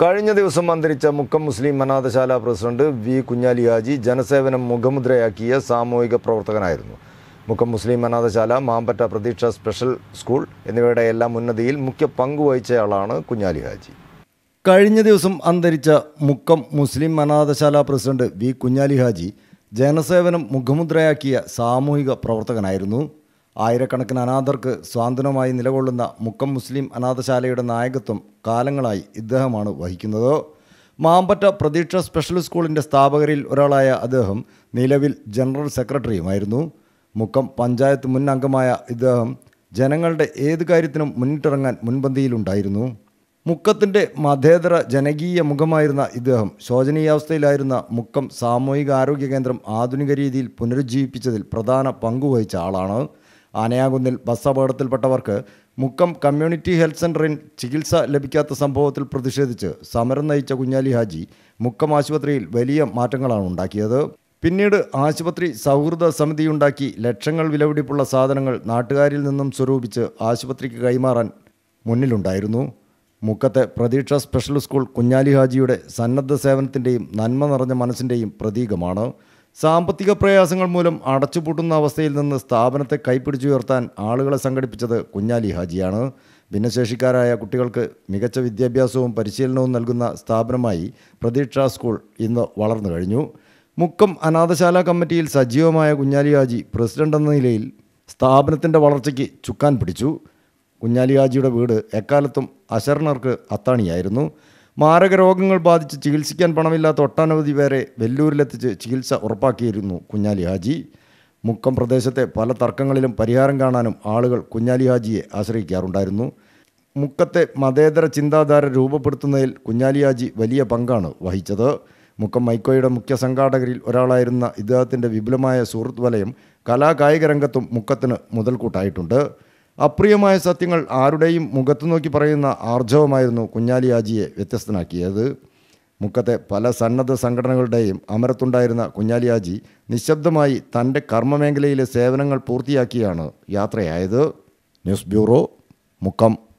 കഴിഞ്ഞ ദിവസം അന്തരിച്ച മുക്കം മുസ്ലിം അനാഥശാല പ്രസിഡന്റ് വി കുഞ്ഞാലി ഹാജി ജനസേവനം മുഖമുദ്രയാക്കിയ സാമൂഹിക പ്രവർത്തകനായിരുന്നു. മുക്കം മുസ്ലിം അനാഥശാല, മാമ്പറ്റ പ്രതീക്ഷ സ്പെഷ്യൽ സ്കൂൾ എന്നിവയുടെ എല്ലാം ഉന്നതിയിൽ മുഖ്യ പങ്കുവഹിച്ചയാളാണ് കുഞ്ഞാലി ഹാജി. കഴിഞ്ഞ ദിവസം അന്തരിച്ച മുക്കം മുസ്ലിം അനാഥശാല പ്രസിഡന്റ് വി കുഞ്ഞാലി ഹാജി ജനസേവനം മുഖമുദ്രയാക്കിയ സാമൂഹിക പ്രവർത്തകനായിരുന്നു. ആയിരക്കണക്കിന് അനാഥർക്ക് സ്വാന്തനമായി നിലകൊള്ളുന്ന മുക്കം മുസ്ലിം അനാഥശാലയുടെ നായകത്വം കാലങ്ങളായി ഇദ്ദേഹമാണ് വഹിക്കുന്നത്. മാമ്പറ്റ പ്രതീക്ഷ സ്പെഷ്യൽ സ്കൂളിൻ്റെ സ്ഥാപകരിൽ ഒരാളായ അദ്ദേഹം നിലവിൽ ജനറൽ സെക്രട്ടറിയുമായിരുന്നു. മുക്കം പഞ്ചായത്ത് മുൻ അംഗമായ ഇദ്ദേഹം ജനങ്ങളുടെ ഏത് കാര്യത്തിനും മുന്നിട്ടിറങ്ങാൻ മുൻപന്തിയിലുണ്ടായിരുന്നു. മുക്കത്തിൻ്റെ മതേതര ജനകീയ മുഖമായിരുന്ന ഇദ്ദേഹം ശോചനീയാവസ്ഥയിലായിരുന്ന മുക്കം സാമൂഹിക ആരോഗ്യ കേന്ദ്രം ആധുനിക രീതിയിൽ പുനരുജ്ജീവിപ്പിച്ചതിൽ പ്രധാന പങ്കുവഹിച്ച ആളാണ്. ആനയാകുന്നിൽ ബസ് അപകടത്തിൽപ്പെട്ടവർക്ക് മുക്കം കമ്മ്യൂണിറ്റി ഹെൽത്ത് സെൻ്ററിൽ ചികിത്സ ലഭിക്കാത്ത സംഭവത്തിൽ പ്രതിഷേധിച്ച് സമരം നയിച്ച കുഞ്ഞാലി ഹാജി മുക്കം ആശുപത്രിയിൽ വലിയ മാറ്റങ്ങളാണ് ഉണ്ടാക്കിയത്. പിന്നീട് ആശുപത്രി സൗഹൃദ സമിതിയുണ്ടാക്കി ലക്ഷങ്ങൾ വിലപിടിപ്പുള്ള സാധനങ്ങൾ നാട്ടുകാരിൽ നിന്നും സ്വരൂപിച്ച് ആശുപത്രിക്ക് കൈമാറാൻ മുന്നിലുണ്ടായിരുന്നു. മുക്കത്തെ പ്രതീക്ഷ സ്പെഷ്യൽ സ്കൂൾ കുഞ്ഞാലി ഹാജിയുടെ സന്നദ്ധ സേവനത്തിൻ്റെയും നന്മ നിറഞ്ഞ മനസ്സിൻ്റെയും പ്രതീകമാണ്. സാമ്പത്തിക പ്രയാസങ്ങൾ മൂലം അടച്ചുപൂട്ടുന്ന അവസ്ഥയിൽ നിന്ന് സ്ഥാപനത്തെ കൈപ്പിടിച്ചുയർത്താൻ ആളുകളെ സംഘടിപ്പിച്ചത് കുഞ്ഞാലി ഹാജിയാണ്. ഭിന്നശേഷിക്കാരായ കുട്ടികൾക്ക് മികച്ച വിദ്യാഭ്യാസവും പരിശീലനവും നൽകുന്ന സ്ഥാപനമായി പ്രതീക്ഷ സ്കൂൾ ഇന്ന് വളർന്നു കഴിഞ്ഞു. മുക്കം അനാഥശാല കമ്മിറ്റിയിൽ സജീവമായ കുഞ്ഞാലി ഹാജി പ്രസിഡന്റ് എന്ന നിലയിൽ സ്ഥാപനത്തിൻ്റെ വളർച്ചയ്ക്ക് ചുക്കാൻ പിടിച്ചു. കുഞ്ഞാലി ഹാജിയുടെ വീട് എക്കാലത്തും അശരണർക്ക് അത്താണിയായിരുന്നു. മാരക രോഗങ്ങൾ ബാധിച്ച് ചികിത്സിക്കാൻ പണമില്ലാത്ത ഒട്ടനവധി പേരെ വെല്ലൂരിലെത്തിച്ച് ചികിത്സ ഉറപ്പാക്കിയിരുന്നു കുഞ്ഞാലി ഹാജി. മുക്കം പ്രദേശത്തെ പല തർക്കങ്ങളിലും പരിഹാരം കാണാനും ആളുകൾ കുഞ്ഞാലി ഹാജിയെ ആശ്രയിക്കാറുണ്ടായിരുന്നു. മുക്കത്തെ മതേതര ചിന്താധാര രൂപപ്പെടുത്തുന്നതിൽ കുഞ്ഞാലി ഹാജി വലിയ പങ്കാണ് വഹിച്ചത്. മുക്കം മൈക്കോയുടെ മുഖ്യ സംഘാടകരിൽ ഒരാളായിരുന്ന ഇദ്ദേഹത്തിൻ്റെ വിപുലമായ സുഹൃത്ത് വലയം കലാകായിക രംഗത്തും മുക്കത്തിന് മുതൽക്കൂട്ടായിട്ടുണ്ട്. അപ്രിയമായ സത്യങ്ങൾ ആരുടെയും മുഖത്തു നോക്കി പറയുന്ന ആർജവമായിരുന്നു കുഞ്ഞാലി ഹാജിയെ വ്യത്യസ്തനാക്കിയത്. മുക്കത്തെ പല സന്നദ്ധ സംഘടനകളുടെയും അമരത്തുണ്ടായിരുന്ന കുഞ്ഞാലി ഹാജി നിശബ്ദമായി തൻ്റെ കർമ്മമേഖലയിലെ സേവനങ്ങൾ പൂർത്തിയാക്കിയാണ് യാത്രയായത്. News bureau, Mukkam.